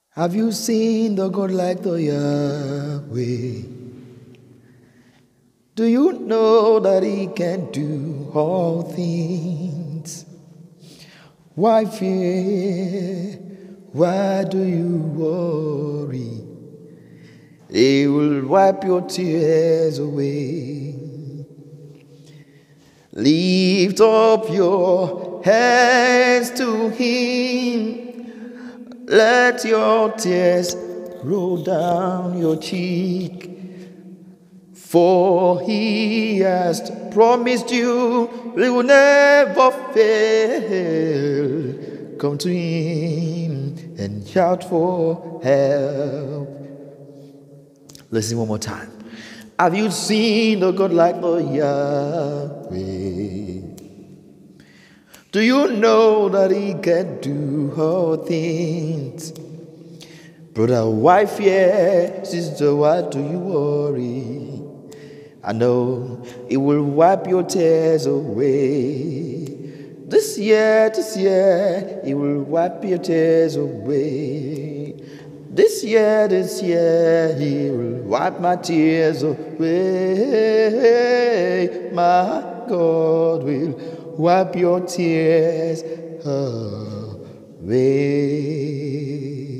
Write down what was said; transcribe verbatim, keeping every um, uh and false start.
Have you seen the God like the Yahweh? Do you know that He can do all things? Why fear? Why do you worry? He will wipe your tears away. Lift up your hands to Him. Let your tears roll down your cheek. For He has promised you He will never fail. Come to Him and shout for help. Listen one more time. Have you seen a God like the Yahweh? Do you know that He can do all things? Brother, wife, yeah, sister, why do you worry? I know He will wipe your tears away. This year, this year, He will wipe your tears away. This year, this year, He will wipe my tears away. My God will wipe your tears away.